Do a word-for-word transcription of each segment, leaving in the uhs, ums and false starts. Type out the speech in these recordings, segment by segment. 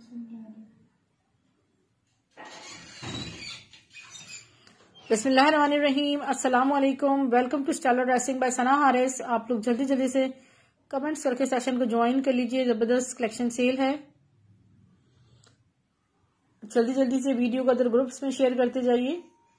बिस्मिल्लाहिर्रहमानिर्रहीम, अस्सलाम वालेकुम। Welcome to style dressing by Sana Haris. आप लोग जल्दी जल्दी से कमेंट्स करके सेशन को ज्वाइन कर लीजिए। जबरदस्त कलेक्शन सेल है, जल्दी जल्दी से वीडियो को अदर ग्रुप्स में शेयर करते जाइए।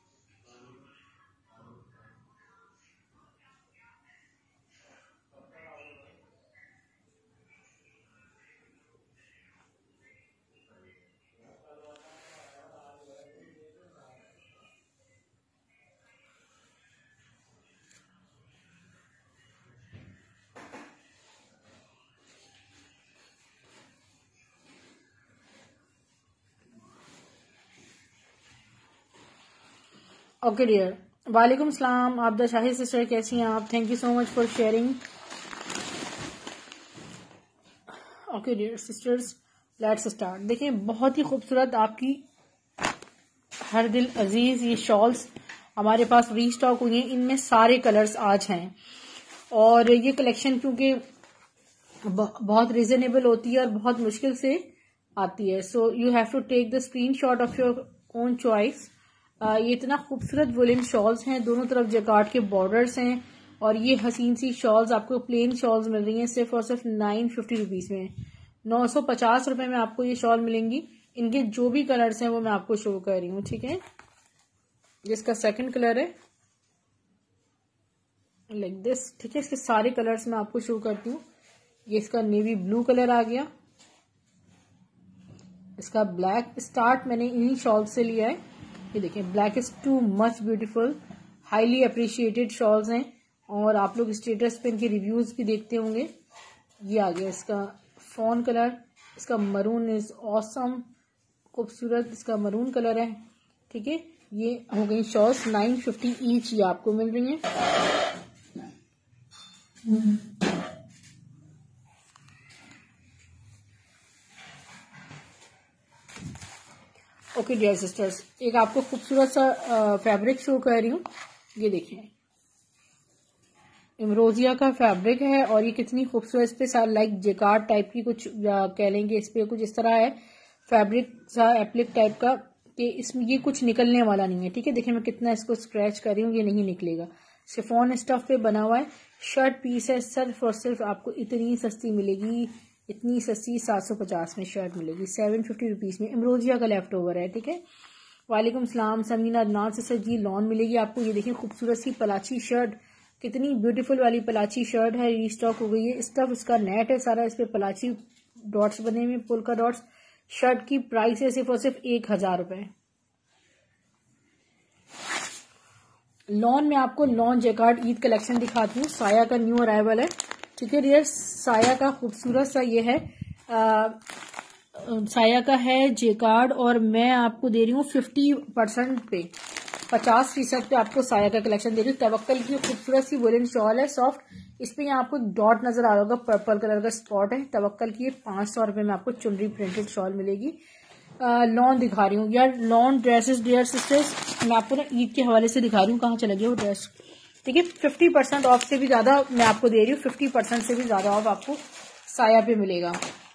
ओके डियर, वालेकुम सलाम। आप द शाहिद सिस्टर, कैसी हैं आप? Thank you so much for sharing. Okay dear sisters, let's start. देखिए, बहुत ही खूबसूरत आपकी हर दिल अजीज ये शॉल्स हमारे पास रीस्टॉक हुई हैं। इनमें सारे कलर्स आज हैं और ये कलेक्शन क्योंकि बहुत रिजनेबल होती है और बहुत मुश्किल से आती है, so you have to take the screenshot of your own choice. ये इतना खूबसूरत वुलन शॉल्स हैं, दोनों तरफ जैकार्ड के बॉर्डर्स हैं और ये हसीन सी शॉल्स आपको प्लेन शॉल्स मिल रही हैं सिर्फ और सिर्फ नाइन फिफ्टी रुपीज में। नौ सौ पचास रुपए में आपको ये शॉल मिलेंगी। इनके जो भी कलर्स हैं वो मैं आपको शो कर रही हूँ, ठीक है। जिसका सेकंड कलर है लाइक दिस, ठीक है। इसके सारे कलर्स मैं आपको शो करती हूँ। ये इसका नेवी ब्लू कलर आ गया, इसका ब्लैक स्टार्ट मैंने इन्हीं शॉल से लिया है। ये देखिए, black is too much beautiful, highly appreciated shawls हैं और आप लोग स्टेटस पे इनके रिव्यूज भी देखते होंगे। ये आ गया इसका फॉन कलर, इसका मरून इज ऑसम, खूबसूरत इसका मरून कलर है, ठीक है। ये हो गई शॉल्स नाइन फिफ्टी ईच, ये आपको मिल रही हैं। ओके डियर सिस्टर्स, एक आपको खूबसूरत सा फैब्रिक शो कर रही हूँ। ये देखिए, इमरोजिया का फैब्रिक है और ये कितनी खूबसूरत, इस पे लाइक जेकार्ड टाइप की कुछ कह लेंगे, इस पे कुछ इस तरह है फैब्रिक सा एप्लिक टाइप का कि इसमें ये कुछ निकलने वाला नहीं है, ठीक है। देखिए मैं कितना इसको स्क्रैच कर रही हूँ, ये नहीं निकलेगा। शिफॉन स्टफ पे बना हुआ है, शर्ट पीस है, सिर्फ और सिर्फ आपको इतनी सस्ती मिलेगी, इतनी सस्ती सात सौ पचास में शर्ट मिलेगी, सेवन फिफ्टी रुपीज में। इमरोजिया का लेफ्ट ओवर है, ठीक है। वालेकुम सलाम समीना अदनान से जी, लॉन मिलेगी आपको। ये देखिए खूबसूरत सी पलाची शर्ट, कितनी ब्यूटीफुल वाली पलाची शर्ट है, रीस्टॉक हो गई है। स्टफ इसका नेट है सारा, इस पे पलाची डॉट्स बने हुए, पुल का डॉट्स। शर्ट की प्राइस है सिर्फ और सिर्फ एक हजार रुपए। लॉन में आपको लॉन जैकार्ड ईद कलेक्शन दिखाती हूँ, साया का न्यू अराइवल है, ठीक है डियर। साया का खूबसूरत सा ये है, आ, साया का है जेकार्ड और मैं आपको दे रही हूँ फिफ्टी परसेंट पे, पचास फीसद पे आपको साया का कलेक्शन दे रही हूँ। तवक्कल की खूबसूरत सी वुलन शॉल है, सॉफ्ट। इस पे यहाँ आपको एक डॉट नजर आ रहा होगा, पर्पल कलर का स्पॉट है। तवक्कल की पांच सौ रुपए में आपको चुनरी प्रिंटेड शॉल मिलेगी। लॉन दिखा रही हूँ यार, लॉन ड्रेसेस डियर सिस्टर्स, मैं आपको ना ईद के हवाले से दिखा रही हूँ। कहाँ चला गया वो ड्रेस, ठीक है। फिफ्टी परसेंट ऑफ से भी ज्यादा मैं आपको दे रही हूँ, फिफ्टी परसेंट से भी ज्यादा ऑफ आपको साया पे मिलेगा।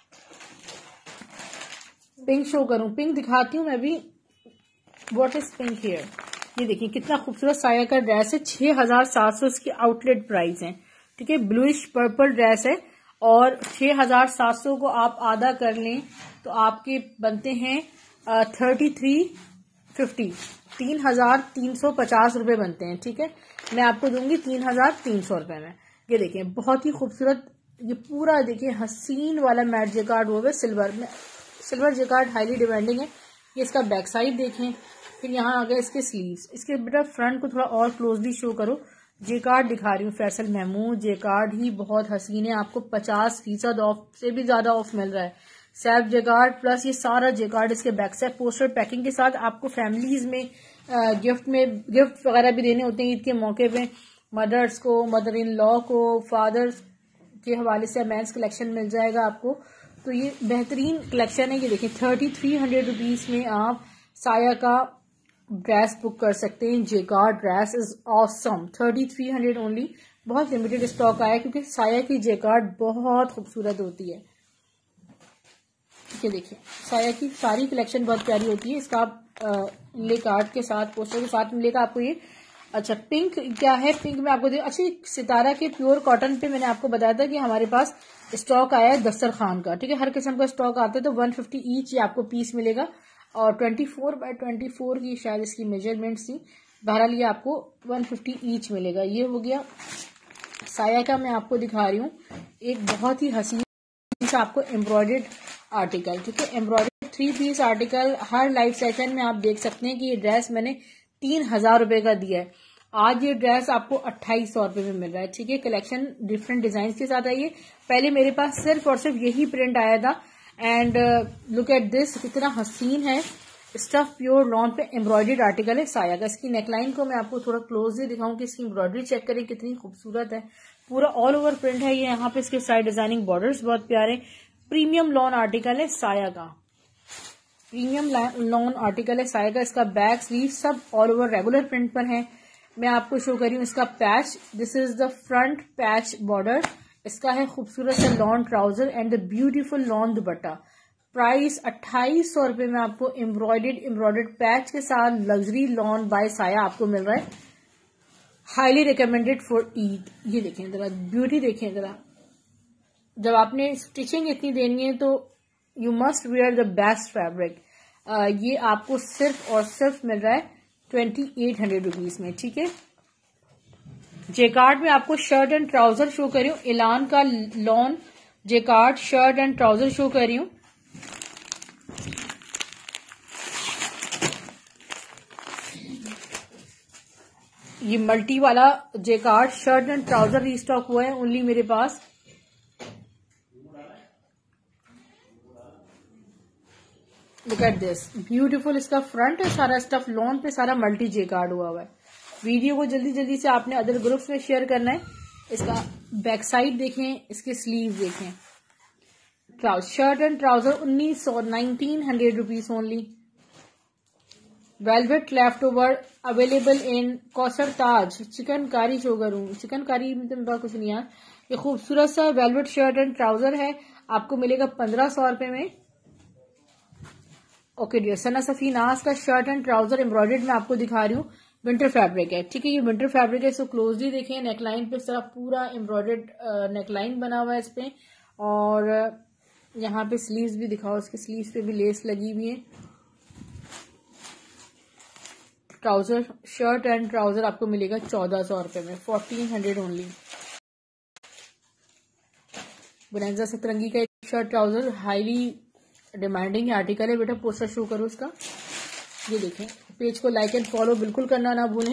पिंक शो करूं, पिंक दिखाती हूँ मैं भी। व्हाट इज पिंक हियर, ये देखिए कितना खूबसूरत साया का ड्रेस है, छह हजार सात सौ इसकी आउटलेट प्राइस है, ठीक है। ब्लूइश पर्पल ड्रेस है और छह हजार सात सौ को आप आधा कर लें तो आपके बनते हैं थर्टी थ्री फिफ्टी, तीन हजार तीन सौ पचास रुपए बनते हैं, ठीक है। मैं आपको दूंगी तीन हजार तीन सौ रुपए में। ये देखिए बहुत ही खूबसूरत, ये पूरा देखिए हसीन वाला मैट जेकार्ड वो है सिल्वर में, सिल्वर जेकार्ड हाईली डिमांडिंग है। ये इसका बैक साइड देखें, फिर यहाँ आ गया इसके स्लीव्स। इसके बेटा फ्रंट को थोड़ा और क्लोजली शो करो। जेकार्ड दिखा रही हूँ, फैसल महमूद जेकार्ड ही बहुत हसीन है, आपको पचास फीसद ऑफ से भी ज्यादा ऑफ मिल रहा है। सैफ जेकार्ड प्लस ये सारा जेकार्ड इसके बैक साइड पोस्टर पैकिंग के साथ आपको फैमिलीज में आ, गिफ्ट में गिफ्ट वगैरह भी देने होते हैं ईद के मौके पे, मदर्स को, मदर इन लॉ को, फादर्स के हवाले से मेंस कलेक्शन मिल जाएगा आपको। तो ये बेहतरीन कलेक्शन है। ये देखिए थर्टी थ्री हंड्रेड रुपीज में आप साया का ड्रेस बुक कर सकते हैं। Jacquard dress is awesome, thirty three hundred only. बहुत लिमिटेड स्टॉक आया क्योंकि साया की जेकार्ड बहुत खूबसूरत होती है। ये देखिए साया की सारी कलेक्शन बहुत प्यारी होती है। इसका आप ले कार्ड के साथ पोस्टर के साथ मिलेगा आपको ये। अच्छा पिंक क्या है, पिंक में आपको दे अच्छा सितारा के प्योर कॉटन पे मैंने आपको बताया था कि हमारे पास स्टॉक आया है दस्तर खान का, ठीक है। हर किस्म का स्टॉक आता है तो वन फिफ्टी ईच ये आपको पीस मिलेगा और twenty four by twenty four की शायद इसकी मेजरमेंट थी। बहरहाल ये आपको वन फिफ्टी ईच मिलेगा। ये हो गया साया का। मैं आपको दिखा रही हूँ एक बहुत ही हसीन आपको एम्ब्रॉयडर्ड आर्टिकल, ठीक है। एम्ब्रॉयडर्ड थ्री पीस आर्टिकल हर लाइव सेशन में आप देख सकते हैं कि ये ड्रेस मैंने तीन हजार रुपए का दिया है। आज ये ड्रेस आपको अट्ठाईस सौ रुपए में मिल रहा है, ठीक है। कलेक्शन डिफरेंट डिजाइन के साथ आई है। पहले मेरे पास सिर्फ और सिर्फ यही प्रिंट आया था एंड लुक एट दिस, कितना हसीन है। स्टफ प्योर लॉन पे एम्ब्रॉयडर्ड आर्टिकल है साया का। इसकी नेकलाइन को मैं आपको थोड़ा क्लोजली दिखाऊं कि इसकी एम्ब्रॉयडरी चेक करें कितनी खूबसूरत है। पूरा ऑल ओवर प्रिंट है ये। यहाँ पे इसके साइड डिजाइनिंग बॉर्डर्स बहुत प्यारे। प्रीमियम लॉन आर्टिकल है साया का, प्रीमियम लॉन आर्टिकल है साया का। इसका बैक स्लीव सब ऑल ओवर रेगुलर प्रिंट पर है। मैं आपको शो कर रही हूँ इसका patch. This is the front patch border. इसका है खूबसूरत सा lawn trouser and the beautiful lawn dupatta. Price अट्ठाईस सौ रुपए में आपको एम्ब्रॉयडर्ड एम्ब्रॉयडर्ड पैच के साथ लग्जरी लॉन बाय साया आपको मिल रहा है। Highly recommended for Eid. ये देखें जरा ब्यूटी, देखें जरा। जब आपने स्टिचिंग इतनी देनी है तो you must wear the best fabric. ये आपको सिर्फ और सिर्फ मिल रहा है ट्वेंटी एट हंड्रेड रुपीज में, ठीक है। जेकार्ड में आपको शर्ट एंड ट्राउजर शो कर रही हूँ। एलान का lawn jacquard shirt and trouser show कर रही हूँ। ये मल्टी वाला jacquard shirt and trouser restock हुआ है ओनली मेरे पास। Look at this beautiful. इसका फ्रंट है सारा स्टफ लॉन पे सारा मल्टी जेकार्ड हुआ हुआ है। वीडियो को जल्दी जल्दी से आपने अदर ग्रुप्स में शेयर करना है। इसका बैक साइड देखें, इसके स्लीव देखें। ट्राउजर शर्ट एंड ट्राउजर उन्नीस सौ nineteen hundred rupees only. Velvet left over available in Kausar Taj chikankari show करूं। चिकनकारी में तो मेरे पास कुछ नहीं है। ये खूबसूरत सा वेलवेट शर्ट एंड ट्राउजर है, आपको मिलेगा पंद्रह सौ रुपए में। ओके डियर, सना सफी नाज का शर्ट एंड ट्राउजर एम्ब्रॉयडर्ड में आपको दिखा रही हूँ। विंटर फैब्रिक है, ठीक है। ये विंटर फैब्रिक है। इसको क्लोजली देखें। नेकलाइन पे इस तरह पूरा एम्ब्रॉयडर्ड नेकलाइन बना हुआ है इस पे और यहाँ पे स्लीव्स भी दिखाओ। इसके स्लीव्स पे भी लेस लगी हुई है। ट्राउजर शर्ट एंड ट्राउजर आपको मिलेगा चौदह सौ रुपए में, fourteen hundred only. Bonanza Satrangi का एक shirt trouser highly demanding article है। बेटा पोस्टर शो करो इसका। ये देखें, पेज को लाइक एंड फॉलो बिल्कुल करना ना भूलें।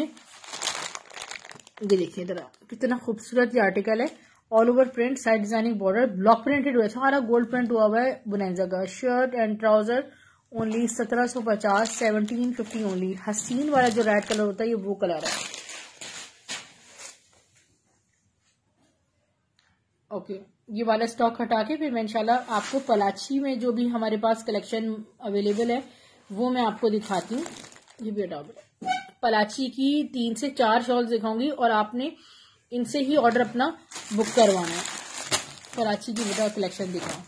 ये देखिए जरा कितना खूबसूरत ये आर्टिकल है। All over print, side designing border, block printed हुआ है, सारा गोल्ड प्रिंट हुआ हुआ है। बोनेंजा का शर्ट एंड ट्राउजर ओनली सत्रह सौ पचास, सेवनटीन फिफ्टी ओनली। हसीन वाला जो रेड कलर होता है ये वो कलर है। ओके okay, ये वाला स्टॉक हटा के फिर मैं इंशाल्लाह आपको पलाची में जो भी हमारे पास कलेक्शन अवेलेबल है वो मैं आपको दिखाती हूँ। ये भी हटाओ। पलाची की तीन से चार शॉल्स दिखाऊंगी और आपने इनसे ही ऑर्डर अपना बुक करवाना है। पलाची की बेटा कलेक्शन दिखाओ।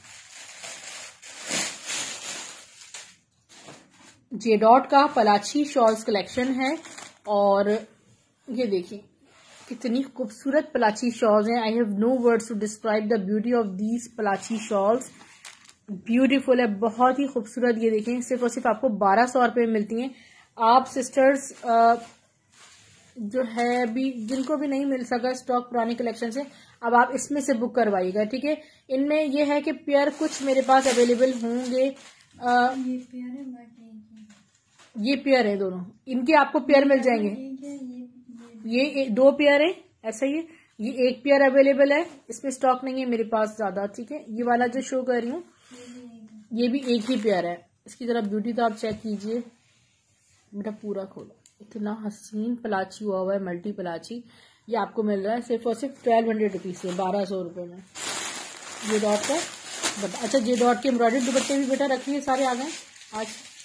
जे डॉट का पलाची शॉल्स कलेक्शन है और ये देखिए कितनी खूबसूरत पलाची शॉल्स हैं। I have no words to describe the beauty of these पलाची शॉल्स। ब्यूटीफुल है, बहुत ही खूबसूरत। ये देखें सिर्फ और सिर्फ आपको बारह सौ रुपए में मिलती हैं। आप सिस्टर्स जो है भी जिनको भी नहीं मिल सका स्टॉक पुरानी कलेक्शन से, अब आप इसमें से बुक करवाइएगा, ठीक है। इनमें यह है कि पेयर कुछ मेरे पास अवेलेबल होंगे। आ, ये पेयर है, ये पेयर है दोनों, इनके आपको पेयर मिल जाएंगे। ये एक, दो पेयर है ऐसा ही है। ये एक पेयर अवेलेबल है, इसमें स्टॉक नहीं है मेरे पास ज्यादा, ठीक है। ये वाला जो शो कर रही हूँ ये भी एक ही पेयर है। इसकी जरा ब्यूटी तो आप चेक कीजिए बेटा, पूरा खोलो। इतना हसीन पलाची हुआ हुआ है, मल्टी पलाची। ये आपको मिल रहा है सिर्फ और सिर्फ ट्वेल्व हंड्रेड रुपीज से, बारह सौ रुपए में। ये डॉट का बट अच्छा, जे डॉट के एम्ब्रॉयडरी दुपट्टे भी बेटा रखिए, सारे आ गए आज।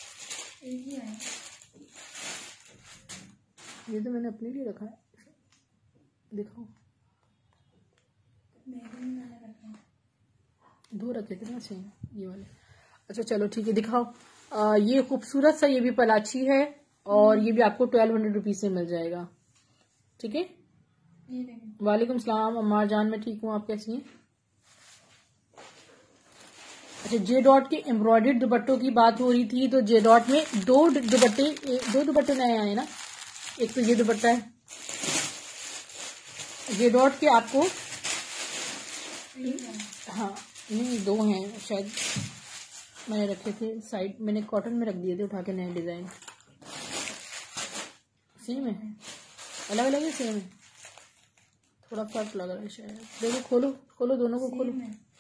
ये तो मैंने अपने लिए रखा है, दिखाओ। दो रखे थे ना, अच्छे ये वाले। अच्छा चलो ठीक है, दिखाओ। आ, ये खूबसूरत सा ये भी पलाची है और ये भी आपको ट्वेल्व हंड्रेड रुपीज से मिल जाएगा। ठीक है, वालेकुम सलाम अम्मार जान, मैं ठीक हूँ, आप कैसी हैं? अच्छा, जे डॉट के एम्ब्रॉयडर्ड दुपट्टों की बात हो रही थी, तो जे डॉट में दो दुपट्टे दो दुपट्टे नए आए ना। एक तो ये दुपट्टा है जे डॉट के, आपको हाँ नहीं दो हैं शायद, मैंने रखे थे साइड, मैंने कॉटन में रख दिए थे उठा के, नए डिजाइन। सेम है, अलग अलग है, सेम है, थोड़ा फर्क लग रहा है शायद। देखो, खोलो खोलो, दोनों को खोलो।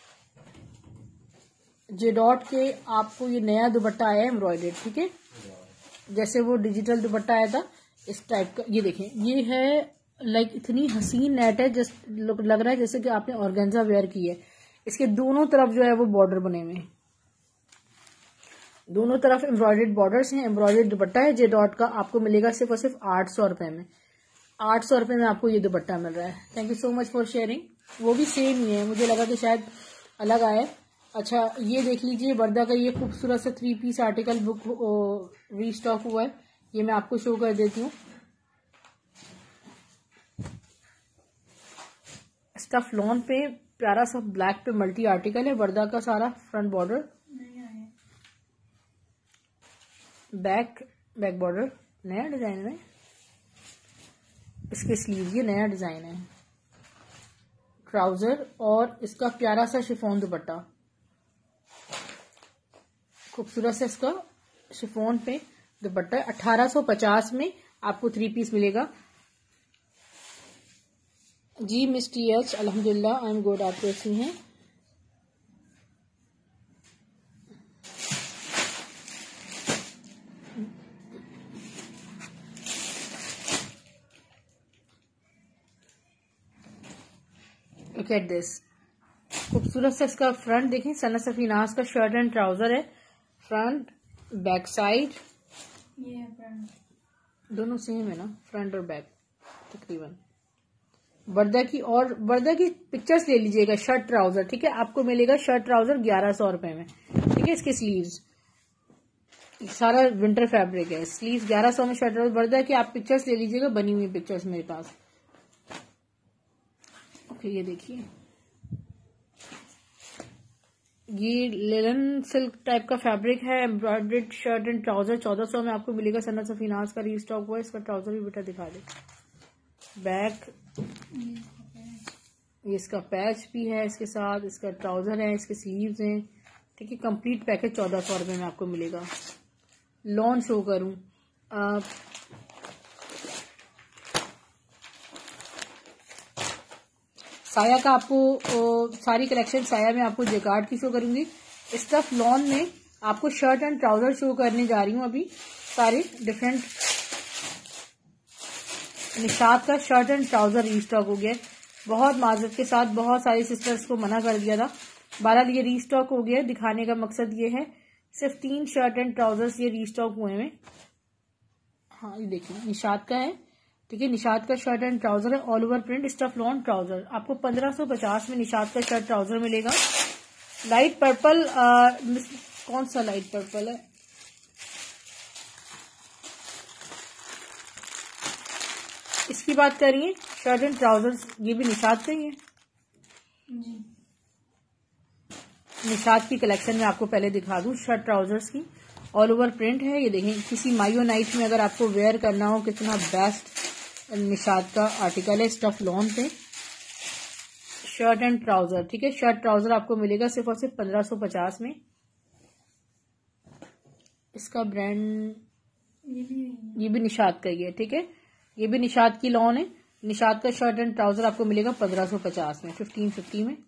जे डॉट के आपको ये नया दुपट्टा आया है एम्ब्रॉयडर्ड। ठीक है, जैसे वो डिजिटल दुपट्टा आया था इस टाइप का। ये देखें, ये है लाइक इतनी हसीन नेट है, जस्ट लग रहा है जैसे कि आपने ऑर्गेन्जा वेयर की है। इसके दोनों तरफ जो है वो बॉर्डर बने हुए हैं, दोनों तरफ एम्ब्रॉयडर्ड बॉर्डर्स हैं। एम्ब्रॉयडर्ड दुपट्टा है जे डॉट का, आपको मिलेगा सिर्फ और सिर्फ आठ सौ रुपए में। आठ सौ रुपए में आपको ये दुपट्टा मिल रहा है। Thank you so much for sharing. वो भी सेम ही है, मुझे लगा कि शायद अलग आए। अच्छा, ये देख लीजिए, वर्दा का ये खूबसूरत सा three piece article book restock हुआ है। ये मैं आपको शो कर देती हूँ। स्टफ लॉन पे प्यारा सा ब्लैक पे मल्टी आर्टिकल है, वर्दा का सारा front border, back back border नया डिजाइन है। इसके स्लीव ये नया डिजाइन है, ट्राउजर और इसका प्यारा सा शिफॉन दुपट्टा, खूबसूरत सा इसका शिफॉन पे दुपट्टा। अठारह सौ पचास में आपको थ्री पीस मिलेगा। जी मिस टी एच, अल्हम्दुलिल्लाह, आई एम गुड, आप कैसी हैं? लुक एट दिस, खूबसूरत सा इसका फ्रंट देखें, सना सफीनाज का शर्ट एंड ट्राउजर है। फ्रंट बैक साइड ये फ्रंट दोनों सेम है ना, फ्रंट और बैक तकरीबन। वर्दा की और वर्दा की पिक्चर्स ले लीजिएगा, शर्ट ट्राउजर। ठीक है, आपको मिलेगा शर्ट ट्राउजर ग्यारह सौ रुपए में। ठीक है, इसके स्लीव्स सारा विंटर फैब्रिक है, स्लीव्स ग्यारह सौ में शर्ट ट्राउजर। वर्दा की आप पिक्चर्स ले लीजिएगा, बनी हुई पिक्चर्स मेरे पास। ओके, ये देखिए, ये लेलन सिल्क टाइप का फैब्रिक है, एम्ब्रॉयडर्ड शर्ट एंड ट्राउजर चौदह सौ में आपको मिलेगा। सन्नत सफीनाज का रीस्टॉक हुआ है। इसका ट्राउजर भी बेटा दिखा दे। बैक ये इसका पैच भी है इसके साथ, इसका ट्राउजर है, इसके स्लीव्स हैं। ठीक है, कंप्लीट पैकेज चौदह सौ रुपए में आपको मिलेगा। लॉन शो करूं, आ, साया का आपको ओ, सारी कलेक्शन साया में आपको जेकार्ड की शो करूंगी। स्टफ लॉन में आपको शर्ट एंड ट्राउजर शो करने जा रही हूँ अभी, सारे डिफरेंट। निशात का शर्ट एंड ट्राउजर रीस्टॉक हो गया, बहुत माजरत के साथ, बहुत सारी सिस्टर्स को मना कर दिया था। बहरहाल ये रीस्टॉक हो गया। दिखाने का मकसद ये है, सिर्फ तीन शर्ट एंड ट्राउजर्स ये रीस्टॉक हुए हैं। हाँ, ये देखिए, निशात का है। ठीक है, निशात का शर्ट एंड ट्राउजर है, all over print stuff lawn trouser. आपको पंद्रह सौ पचास में निशात का शर्ट ट्राउजर मिलेगा। लाइट पर्पल, आ, कौन सा लाइट पर्पल है? इसकी बात करिए, शर्ट एंड ट्राउजर्स, ये भी निशात से ही है जी। निशात की कलेक्शन में आपको पहले दिखा दूं, शर्ट ट्राउजर्स की ऑल ओवर प्रिंट है। ये देखें, किसी मायो नाइट में अगर आपको वेयर करना हो, कितना बेस्ट निशात का आर्टिकल है। स्टफ लॉन पे शर्ट एंड ट्राउजर। ठीक है, शर्ट ट्राउजर आपको मिलेगा सिर्फ और सिर्फ पंद्रह सौ पचास में। इसका ब्रांड ये भी ये भी निशात का ही है। ठीक है, ये भी निशात की लॉन है। निशात का शर्ट एंड ट्राउजर आपको मिलेगा पंद्रह सौ पचास में, फिफ्टीन फिफ्टी में।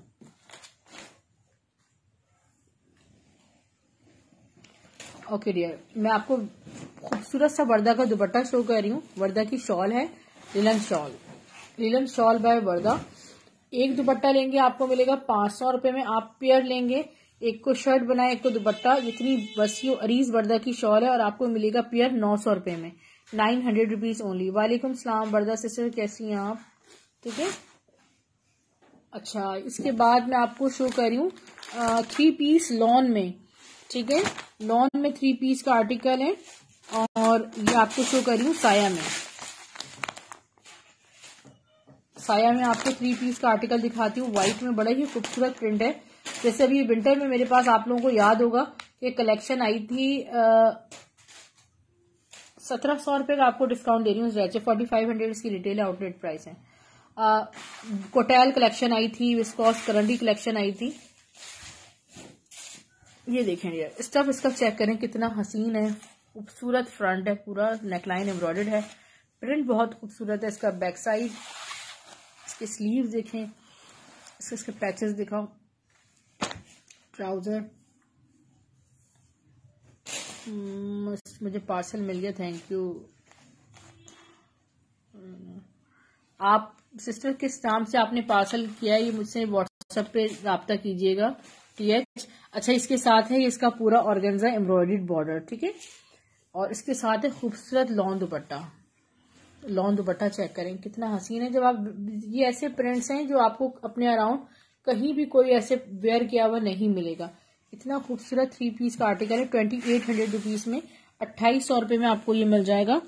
ओके डियर, मैं आपको खूबसूरत सा वर्दा का दुपट्टा शो कर रही हूँ। वर्दा की शॉल है, linen shawl, linen shawl by Warda. एक दुपट्टा लेंगे आपको मिलेगा पांच सौ रुपए में। आप पेयर लेंगे, एक को शर्ट बनाए, एक को दुपट्टा। इतनी वसी अरीज वर्दा की शॉल है और आपको मिलेगा पेयर नौ सौ रुपए में, नाइन हंड्रेड रुपीज ओनली। वालेकुम सलाम वर्दा सिस्टर, कैसी हैं आप? ठीक है, अच्छा, इसके बाद मैं आपको शो कर रही हूँ थ्री पीस लॉन में। ठीक है, लॉन में थ्री पीस का आर्टिकल है। और ये आपको शो कर रही हूँ साया में। साया में आपको थ्री पीस का आर्टिकल दिखाती हूँ। व्हाइट में बड़ा ही खूबसूरत प्रिंट है। जैसे अभी विंटर में मेरे पास, आप लोगों को याद होगा कि कलेक्शन आई थी, सत्रह सौ रुपए का आपको डिस्काउंट दे रही हूँ। जैसे फोर्टी फाइव हंड्रेड इसकी रिटेल आउटलेट प्राइस है। कोटेल कलेक्शन आई थी, विस्कॉस करंडी कलेक्शन आई थी। ये देखें यार, स्टफ इसका चेक करें कितना हसीन है, खूबसूरत फ्रंट है, पूरा नेकलाइन एम्ब्रॉयडर्ड है, प्रिंट बहुत खूबसूरत है। इसका बैक साइड, इसके स्लीव देखें, इसके इसके पैचेस दिखाओ, ट्राउजर। मुझे पार्सल मिल गया, थैंक यू। आप सिस्टर किस नाम से आपने पार्सल किया है, ये मुझसे व्हाट्सएप पे राब्ता कीजिएगा। टीएच। अच्छा, इसके साथ है इसका पूरा ऑर्गेन्जा एम्ब्रॉयडर्ड बॉर्डर, ठीक है। और इसके साथ है खूबसूरत lawn dupatta. Lawn dupatta check करें कितना हसीन है। जब आप, ये ऐसे प्रिंट्स हैं जो आपको अपने अराउंड कहीं भी कोई ऐसे वेयर किया हुआ नहीं मिलेगा। इतना खूबसूरत थ्री पीस का आर्टिकल है। ट्वेंटी एट हंड्रेड रुपीज में, अट्ठाईस सौ रुपए में आपको ये मिल जाएगा।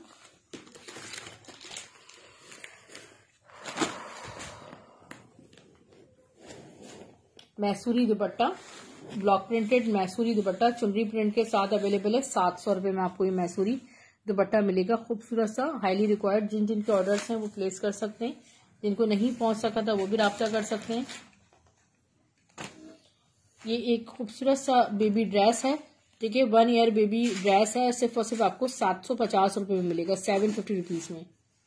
मैसूरी दुपट्टा, ब्लॉक प्रिंटेड मैसूरी दुपट्टा चुनरी प्रिंट के साथ अवेलेबल है। सात सौ रुपए में आपको ये मैसूरी दुपट्टा मिलेगा, खूबसूरत सा, हाईली रिक्वायर्ड। जिन जिन के ऑर्डर्स हैं वो प्लेस कर सकते हैं, जिनको नहीं पहुंच सका था वो भी राब्ता कर सकते हैं। ये एक खूबसूरत सा बेबी ड्रेस है, ठीक है, वन ईयर बेबी ड्रेस है। सिर्फ और सिर्फ आपको सात सौ पचास रुपए में मिलेगा, सेवन फिफ्टी रुपीज में।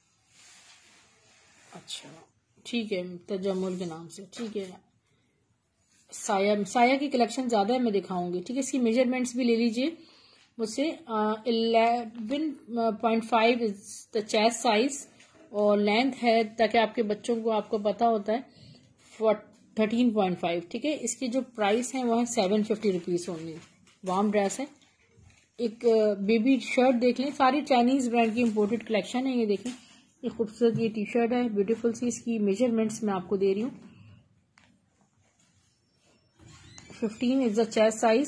अच्छा ठीक है, तजम्मुल के नाम से, ठीक है। साया, साया की कलेक्शन ज्यादा है, मैं दिखाऊंगी, ठीक है। इसकी मेजरमेंट्स भी ले लीजिए मुझसे। Eleven point five is the chest size, और लेंथ है, ताकि आपके बच्चों को आपको पता होता है, थर्टीन पॉइंट फाइव, ठीक है। इसकी जो प्राइस है वो है seven fifty rupees only. Warm dress है। एक बेबी शर्ट देख लें, सारी चाइनीज ब्रांड की इम्पोर्टेड कलेक्शन है। ये देखें, ये खूबसूरत ये टी शर्ट है, ब्यूटीफुल सी। इसकी मेजरमेंट्स मैं आपको दे रही हूँ। Fifteen is the chest size.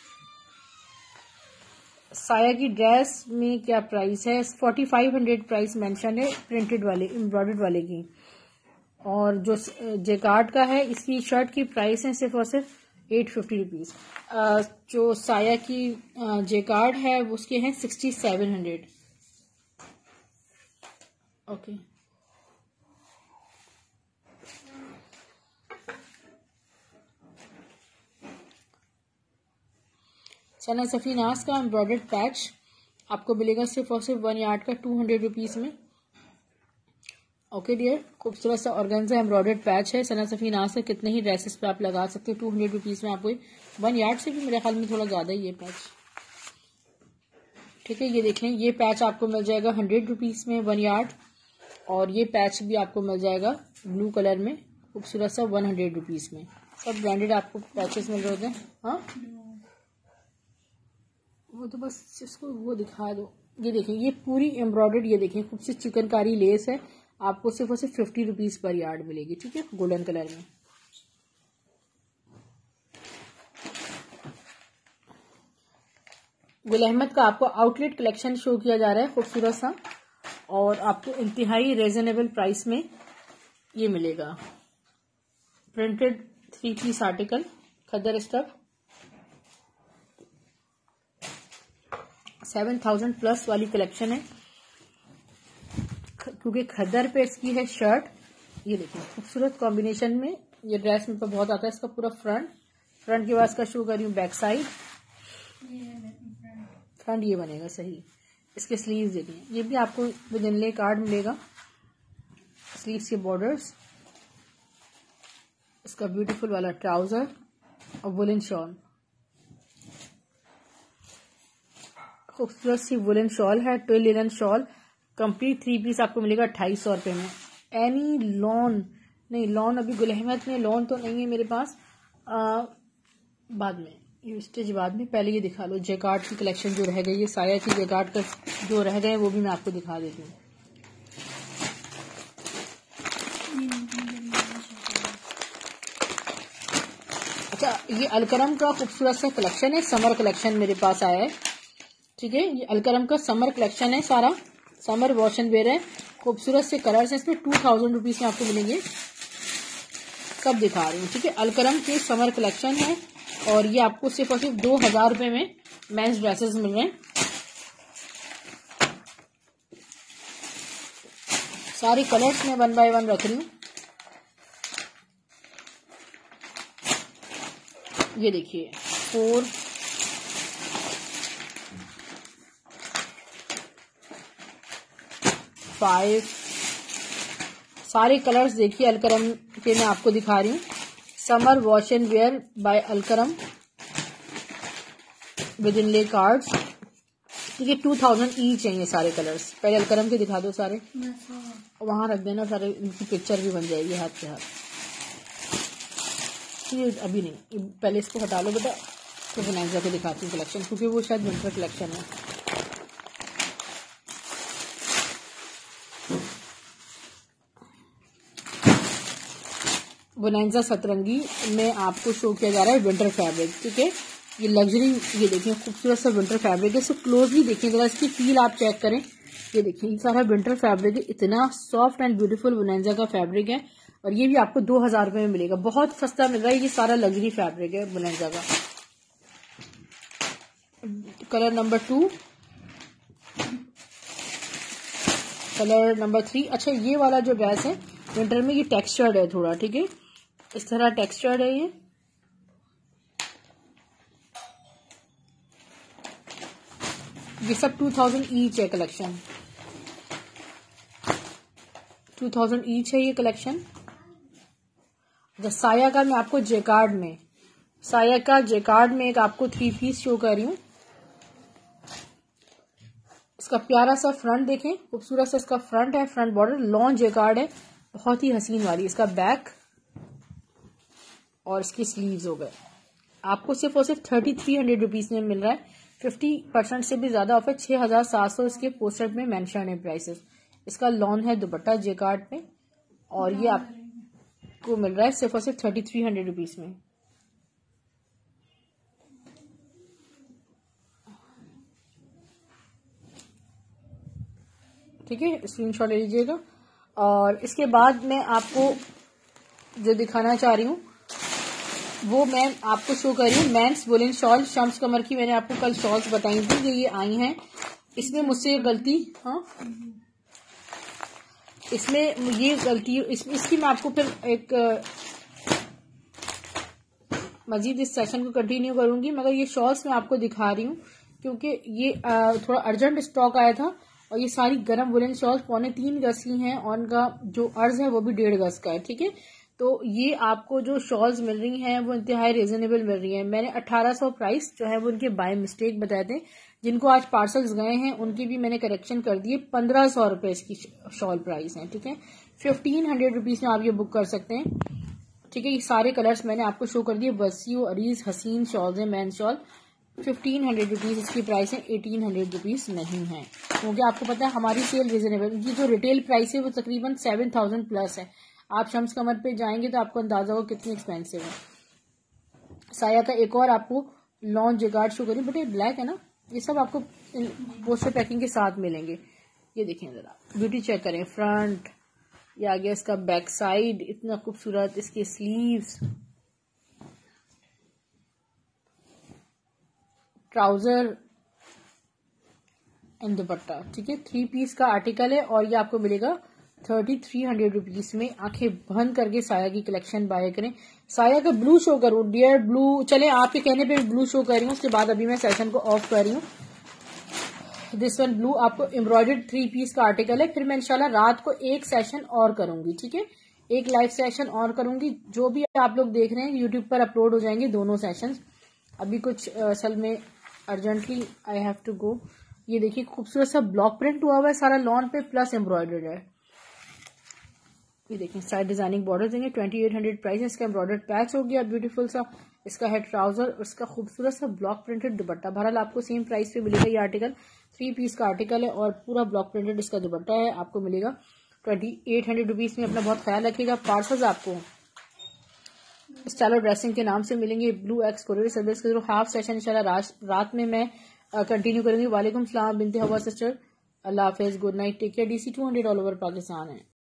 Saya की ड्रेस में क्या प्राइस है, forty five hundred price mention है, प्रिंटेड वाले, एम्ब्रॉयडर्ड वाले की। और जो जेकार्ड का है, इसकी शर्ट की प्राइस है सिर्फ और सिर्फ एट फिफ्टी रुपीज। जो साया की जेकार्ड है उसके हैं sixty seven hundred. Okay, Sana Safinaz का एम्ब्रॉयडर्ड पैच आपको मिलेगा सिर्फ और सिर्फ वन यार्ड का टू हंड्रेड रुपीज में। ओके डियर, खूबसूरत सा ऑर्गेन्जा एम्ब्रॉयडर्ड पैच है सना सफी नाज से। कितने ही ड्रेसेस पे आप लगा सकते हो, टू हंड्रेड रुपीज में आपको। वन यार्ड से भी मेरे ख्याल में थोड़ा ज्यादा ही है पैच, ठीक है। ये देख लें, ये पैच आपको मिल जाएगा हंड्रेड रुपीज में वन यार्ड। और ये पैच भी आपको मिल जाएगा ब्लू कलर में, खूबसूरत सा, वन हंड्रेड रुपीज में। सब ब्रांडेड आपको पैचेस मिल रहे होते हैं। हाँ, वो तो बस इसको वो दिखा दो। ये देखें, ये पूरी एम्ब्रॉयडर्ड, ये देखें खूबसूरत चिकनकारी लेस है। आपको सिर्फ और सिर्फ फिफ्टी रुपीज पर यार्ड मिलेगी, ठीक है, गोल्डन कलर में। गुल अहमद का आपको आउटलेट कलेक्शन शो किया जा रहा है, खूबसूरत सा, और आपको इंतहाई रीजनेबल प्राइस में ये मिलेगा। Printed three piece article, khaddar stuff, seven thousand plus वाली कलेक्शन है, क्योंकि खद्दर पे इसकी है शर्ट। ये देखिए खूबसूरत कॉम्बिनेशन में ये ड्रेस में बहुत आता है। इसका पूरा फ्रंट, फ्रंट के बाद इसका शो कर रही हूँ बैक साइड। फ्रंट ये बनेगा सही। इसके स्लीव्स देखिए, ये भी आपको विद इनले कार्ड मिलेगा। स्लीव्स के बॉर्डर्स, इसका ब्यूटीफुल वाला ट्राउजर और वुलन शॉल, खूबसूरत सी वुलन शॉल है, twill linen shawl. Complete three piece आपको मिलेगा अट्ठाईस सौ रुपए में। एनी लॉन नहीं, लॉन अभी गुल अहमद में लॉन तो नहीं है मेरे पास, आ, बाद में ये स्टिच बाद में। पहले ये दिखा लो जेकार्ड की कलेक्शन जो रह गई है, साया की जेकार्ड का जो रह गए वो भी मैं आपको दिखा देती हूँ। अच्छा, ये अलकरम का खूबसूरत सा कलेक्शन है, समर कलेक्शन मेरे पास आया है। ठीक है, ये अलकरम का समर कलेक्शन है, सारा समर वॉश एंड वेयर है। खूबसूरत से कलर्स हैं इसमें, टू थाउजेंड रुपीज में आपको मिलेंगे। सब दिखा रही हूँ। ठीक है, अलकरम के समर कलेक्शन है और ये आपको सिर्फ और सिर्फ दो हजार रुपए में मेंस ड्रेसेस मिल रहे हैं। सारे कलर्स में वन बाय वन रख रही हूँ। ये देखिए, फोर फाइव, सारे कलर्स देखिए अलकरम के मैं आपको दिखा रही हूँ। Summer wash and wear by Alkaram with inlay cards. ठीक है, टू थाउजेंड ईच है ये सारे कलर्स। पहले अलकरम के दिखा दो सारे, वहां रख देना सारे, इनकी पिक्चर भी बन जाएगी हाथ के हाथ। ये अभी नहीं, पहले इसको हटा लो बेटा, तो बनाइजा के दिखाती हूँ कलेक्शन, क्योंकि वो शायद विंटर कलेक्शन है। बोनांजा सतरंगी में आपको शो किया जा रहा है विंटर फैब्रिक। ठीक है, ये लग्जरी, ये देखिए खूबसूरत सा विंटर फैब्रिक है। इसको क्लोजली देखिए जरा, इसकी फील आप चेक करें। ये देखिए, ये सारा विंटर फैब्रिक है, इतना सॉफ्ट एंड ब्यूटीफुल बोनांजा का फैब्रिक है और ये भी आपको दो हजार रुपए में मिलेगा। बहुत सस्ता मिल रहा है, ये सारा लग्जरी फैब्रिक है बोनांजा का। Colour number two, colour number three. अच्छा, ये वाला जो ड्रेस है विंटर में, ये टेक्सचर्ड है थोड़ा। ठीक है, इस तरह टेक्सचर्ड है ये। ये सब टू थाउजेंड ईच है कलेक्शन, टू थाउजेंड ईच है ये कलेक्शन। साया का मैं आपको जेकार्ड में, साया का जेकार्ड में एक आपको थ्री पीस शो कर रही हूँ। इसका प्यारा सा फ्रंट देखें, खूबसूरत सा इसका फ्रंट है, फ्रंट बॉर्डर, लॉन्ग जेकार्ड है, बहुत ही हसीन वाली। इसका बैक और इसकी स्लीव्स हो गए। आपको सिर्फ और सिर्फ थर्टी थ्री हंड्रेड रुपीज में मिल रहा है। फिफ्टी परसेंट से भी ज्यादा ऑफर, छह हजार सात सौ इसके पोस्टर में मेंशन है प्राइसेस। इसका लॉन है दुपट्टा जेकार्ड पे और ये आपको मिल रहा है सिर्फ और सिर्फ थर्टी थ्री हंड्रेड रुपीज में। ठीक है, स्क्रीनशॉट ले लीजिएगा। और इसके बाद मैं आपको जो दिखाना चाह रही हूँ वो मैं आपको शो कर रही हूँ men's woollen shawl, Shams Qamar की। मैंने आपको कल शॉल्स बताई थी कि ये आई हैं। इसमें मुझसे गलती, हाँ इसमें ये गलती इस, इसकी मैं आपको फिर एक मजीद इस सेशन को कंटिन्यू करूंगी, मगर ये शॉल्स मैं आपको दिखा रही हूँ क्योंकि ये थोड़ा अर्जेंट स्टॉक आया था और ये सारी गर्म वुलन शॉल्स पौने तीन गज की हैं और उनका जो अर्ज है वो भी डेढ़ गज का है। ठीक है, तो ये आपको जो शॉल्स मिल रही हैं वो इंतहाई रिजनेबल मिल रही हैं। मैंने अठारह सौ प्राइस जो है वो उनके बाय मिस्टेक बताए थे, जिनको आज पार्सल्स गए हैं उनकी भी मैंने करेक्शन कर दिए। पंद्रह सौ रुपए इसकी शॉल प्राइस है। ठीक है, फिफ्टीन हंड्रेड रुपीज में आप ये बुक कर सकते हैं। ठीक है, ये सारे कलर्स मैंने आपको शो कर दिए। वसीओ अरीज हसीन शॉल्स है, man shawl, fifteen hundred rupees इसकी प्राइस है, एटीन हंड्रेड रुपीज नहीं है, क्योंकि आपको पता है हमारी सेल रिजनेबल। ये जो रिटेल प्राइस है वो तकरीबन सेवन थाउजेंड प्लस है। आप शम्स कमर पे जाएंगे तो आपको अंदाजा होगा कितनी एक्सपेंसिव है। साया का एक और आपको लॉन्ग जेगार्ड शो करिए, बट ये ब्लैक है ना, ये सब आपको पोस्टर पैकिंग के साथ मिलेंगे। ये देखें जरा, ब्यूटी चेक करें, फ्रंट, ये आ गया इसका बैक साइड, इतना खूबसूरत इसके स्लीव्स, ट्राउजर एंड दुपट्टा। ठीक है, थ्री पीस का आर्टिकल है और ये आपको मिलेगा थर्टी थ्री हंड्रेड रुपीज में। आंखें बंद करके साया की कलेक्शन बाय करें। साया का ब्लू शो करूं, डियर ब्लू, चले आपके कहने पे ब्लू शो कर रही हूँ, उसके बाद अभी मैं सेशन को ऑफ कर रही हूँ। दिस वन ब्लू आपको एम्ब्रॉयडर्ड थ्री पीस का आर्टिकल है। फिर मैं इंशाल्लाह रात को एक सेशन और करूंगी। ठीक है, एक लाइव सेशन और करूंगी। जो भी आप लोग देख रहे हैं यूट्यूब पर अपलोड हो जाएंगे दोनों सेशन। अभी कुछ असल में urgently I have to go. ये देखिए खूबसूरत सा ब्लॉक प्रिंट हुआ हुआ है सारा लॉन पे, प्लस एम्ब्रॉयडर्ड है। ये देखें, साइड डिजाइनिंग बॉर्डर देंगे, ट्वेंटी एट हंड्रेड प्राइस है। इसका एम्ब्रॉयडर्ड पैच हो गया ब्यूटीफुल सा, इसका है ट्राउजर और इसका खूबसूरत सा ब्लॉक प्रिंटेड दुपट्टा। बहरहाल आपको सेम प्राइस पे मिलेगा ये आर्टिकल, थ्री पीस का आर्टिकल है और पूरा ब्लॉक प्रिंटेड इसका दुपट्टा है। आपको मिलेगा ट्वेंटी एट हंड्रेड रुपीज में। अपना बहुत ख्याल रखिएगा। पार्सल्स आपको स्टाइल ड्रेसिंग के नाम से मिलेंगे। ब्लू एक्स कोरियर सर्विस के थ्रू हाफ सेशन इंशाल्लाह रात में मैं कंटिन्यू करूंगी। वालेकुम सलाम बिनते हवा सिस्टर, अल्लाह हाफिज, good night, take care. DC two hundred all over Pakistan है।